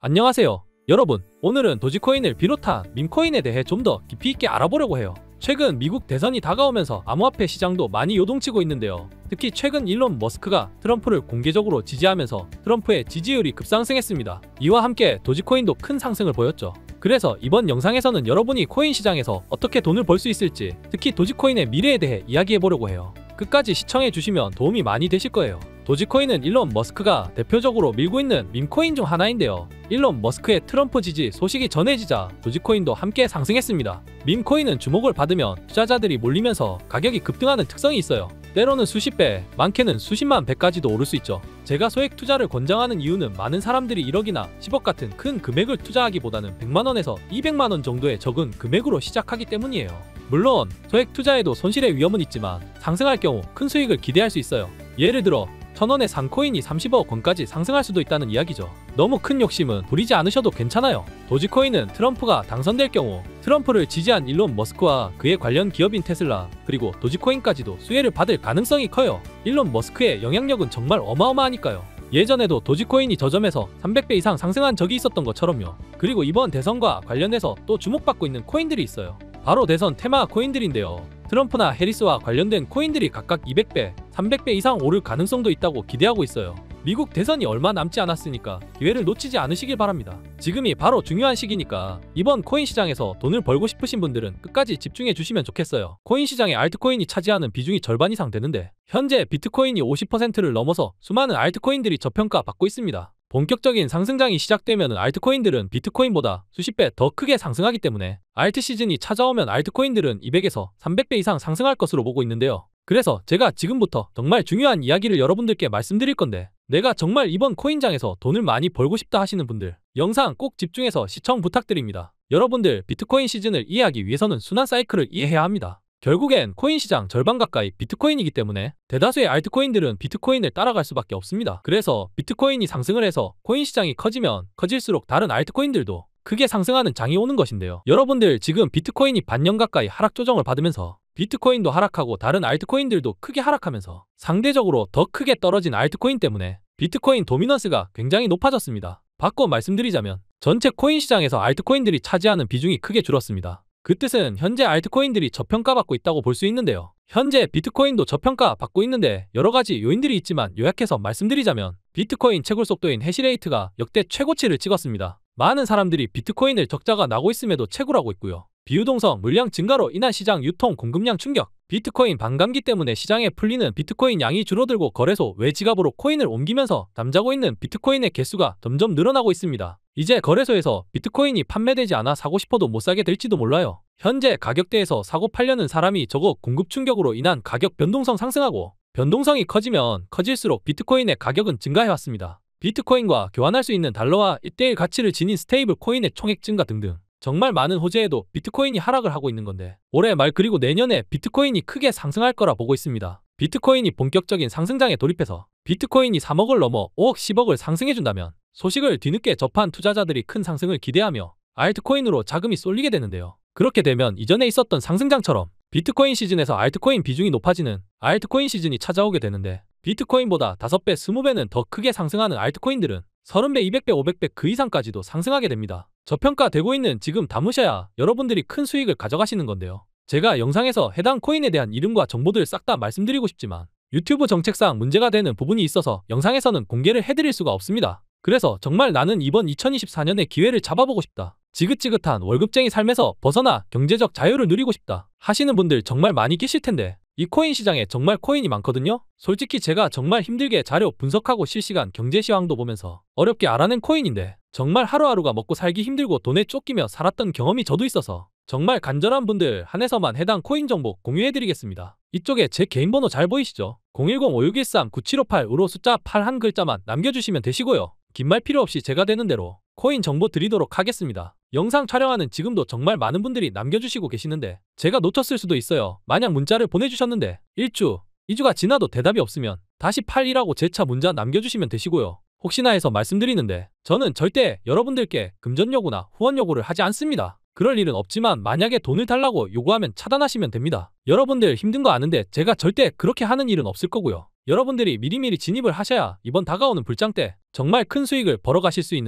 안녕하세요. 여러분, 오늘은 도지코인을 비롯한 밈코인에 대해 좀 더 깊이 있게 알아보려고 해요. 최근 미국 대선이 다가오면서 암호화폐 시장도 많이 요동치고 있는데요. 특히 최근 일론 머스크가 트럼프를 공개적으로 지지하면서 트럼프의 지지율이 급상승했습니다. 이와 함께 도지코인도 큰 상승을 보였죠. 그래서 이번 영상에서는 여러분이 코인 시장에서 어떻게 돈을 벌 수 있을지, 특히 도지코인의 미래에 대해 이야기해보려고 해요. 끝까지 시청해주시면 도움이 많이 되실 거예요. 도지코인은 일론 머스크가 대표적으로 밀고 있는 밈코인 중 하나인데요. 일론 머스크의 트럼프 지지 소식이 전해지자 도지코인도 함께 상승했습니다. 밈코인은 주목을 받으면 투자자들이 몰리면서 가격이 급등하는 특성이 있어요. 때로는 수십 배, 많게는 수십만 배까지도 오를 수 있죠. 제가 소액 투자를 권장하는 이유는 많은 사람들이 1억이나 10억 같은 큰 금액을 투자하기보다는 100만원에서 200만원 정도의 적은 금액으로 시작하기 때문이에요. 물론 소액 투자에도 손실의 위험은 있지만 상승할 경우 큰 수익을 기대할 수 있어요. 예를 들어 1000원에 산 코인이 30억 원까지 상승할 수도 있다는 이야기죠. 너무 큰 욕심은 부리지 않으셔도 괜찮아요. 도지코인은 트럼프가 당선될 경우 트럼프를 지지한 일론 머스크와 그의 관련 기업인 테슬라, 그리고 도지코인까지도 수혜를 받을 가능성이 커요. 일론 머스크의 영향력은 정말 어마어마하니까요. 예전에도 도지코인이 저점에서 300배 이상 상승한 적이 있었던 것처럼요. 그리고 이번 대선과 관련해서 또 주목받고 있는 코인들이 있어요. 바로 대선 테마 코인들인데요. 트럼프나 해리스와 관련된 코인들이 각각 200배, 300배 이상 오를 가능성도 있다고 기대하고 있어요. 미국 대선이 얼마 남지 않았으니까 기회를 놓치지 않으시길 바랍니다. 지금이 바로 중요한 시기니까 이번 코인 시장에서 돈을 벌고 싶으신 분들은 끝까지 집중해 주시면 좋겠어요. 코인 시장에 알트코인이 차지하는 비중이 절반 이상 되는데 현재 비트코인이 50%를 넘어서 수많은 알트코인들이 저평가받고 있습니다. 본격적인 상승장이 시작되면 알트코인들은 비트코인보다 수십 배 더 크게 상승하기 때문에 알트 시즌이 찾아오면 알트코인들은 200에서 300배 이상 상승할 것으로 보고 있는데요. 그래서 제가 지금부터 정말 중요한 이야기를 여러분들께 말씀드릴 건데, 내가 정말 이번 코인장에서 돈을 많이 벌고 싶다 하시는 분들, 영상 꼭 집중해서 시청 부탁드립니다. 여러분들 비트코인 시즌을 이해하기 위해서는 순환 사이클을 이해해야 합니다. 결국엔 코인 시장 절반 가까이 비트코인이기 때문에 대다수의 알트코인들은 비트코인을 따라갈 수밖에 없습니다. 그래서 비트코인이 상승을 해서 코인 시장이 커지면 커질수록 다른 알트코인들도 크게 상승하는 장이 오는 것인데요. 여러분들 지금 비트코인이 반년 가까이 하락 조정을 받으면서 비트코인도 하락하고 다른 알트코인들도 크게 하락하면서 상대적으로 더 크게 떨어진 알트코인 때문에 비트코인 도미넌스가 굉장히 높아졌습니다. 바꿔 말씀드리자면 전체 코인 시장에서 알트코인들이 차지하는 비중이 크게 줄었습니다. 그 뜻은 현재 알트코인들이 저평가받고 있다고 볼 수 있는데요. 현재 비트코인도 저평가받고 있는데 여러가지 요인들이 있지만 요약해서 말씀드리자면 비트코인 채굴 속도인 해시레이트가 역대 최고치를 찍었습니다. 많은 사람들이 비트코인을 적자가 나고 있음에도 채굴하고 있고요. 비유동성 물량 증가로 인한 시장 유통 공급량 충격, 비트코인 반감기 때문에 시장에 풀리는 비트코인 양이 줄어들고 거래소 외 지갑으로 코인을 옮기면서 잠자고 있는 비트코인의 개수가 점점 늘어나고 있습니다. 이제 거래소에서 비트코인이 판매되지 않아 사고 싶어도 못 사게 될지도 몰라요. 현재 가격대에서 사고 팔려는 사람이 적어 공급 충격으로 인한 가격 변동성 상승하고, 변동성이 커지면 커질수록 비트코인의 가격은 증가해왔습니다. 비트코인과 교환할 수 있는 달러와 1:1 가치를 지닌 스테이블 코인의 총액 증가 등등 정말 많은 호재에도 비트코인이 하락을 하고 있는 건데, 올해 말 그리고 내년에 비트코인이 크게 상승할 거라 보고 있습니다. 비트코인이 본격적인 상승장에 돌입해서 비트코인이 3억을 넘어 5억 10억을 상승해준다면 소식을 뒤늦게 접한 투자자들이 큰 상승을 기대하며 알트코인으로 자금이 쏠리게 되는데요. 그렇게 되면 이전에 있었던 상승장처럼 비트코인 시즌에서 알트코인 비중이 높아지는 알트코인 시즌이 찾아오게 되는데, 비트코인보다 5배, 20배는 더 크게 상승하는 알트코인들은 30배, 200배, 500배 그 이상까지도 상승하게 됩니다. 저평가되고 있는 지금 담으셔야 여러분들이 큰 수익을 가져가시는 건데요. 제가 영상에서 해당 코인에 대한 이름과 정보들 싹 다 말씀드리고 싶지만 유튜브 정책상 문제가 되는 부분이 있어서 영상에서는 공개를 해드릴 수가 없습니다. 그래서 정말 나는 이번 2024년의 기회를 잡아보고 싶다, 지긋지긋한 월급쟁이 삶에서 벗어나 경제적 자유를 누리고 싶다 하시는 분들 정말 많이 계실 텐데, 이 코인 시장에 정말 코인이 많거든요. 솔직히 제가 정말 힘들게 자료 분석하고 실시간 경제 시황도 보면서 어렵게 알아낸 코인인데 정말 하루하루가 먹고 살기 힘들고 돈에 쫓기며 살았던 경험이 저도 있어서 정말 간절한 분들 한해서만 해당 코인 정보 공유해드리겠습니다. 이쪽에 제 개인 번호 잘 보이시죠? 010-5613-9758으로 숫자 8 한 글자만 남겨주시면 되시고요. 긴 말 필요 없이 제가 되는 대로 코인 정보 드리도록 하겠습니다. 영상 촬영하는 지금도 정말 많은 분들이 남겨주시고 계시는데 제가 놓쳤을 수도 있어요. 만약 문자를 보내주셨는데 1주, 2주가 지나도 대답이 없으면 다시 8이라고 재차 문자 남겨주시면 되시고요. 혹시나 해서 말씀드리는데 저는 절대 여러분들께 금전 요구나 후원 요구를 하지 않습니다. 그럴 일은 없지만 만약에 돈을 달라고 요구하면 차단하시면 됩니다. 여러분들 힘든 거 아는데 제가 절대 그렇게 하는 일은 없을 거고요. 여러분들이 미리미리 진입을 하셔야 이번 다가오는 불장 때 정말 큰 수익을 벌어가실 수 있는데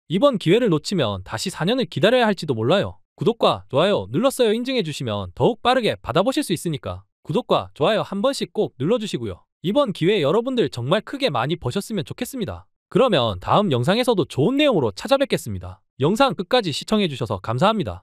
이번 기회를 놓치면 다시 4년을 기다려야 할지도 몰라요. 구독과 좋아요 눌렀어요 인증해주시면 더욱 빠르게 받아보실 수 있으니까 구독과 좋아요 한 번씩 꼭 눌러주시고요. 이번 기회에 여러분들 정말 크게 많이 버셨으면 좋겠습니다. 그러면 다음 영상에서도 좋은 내용으로 찾아뵙겠습니다. 영상 끝까지 시청해주셔서 감사합니다.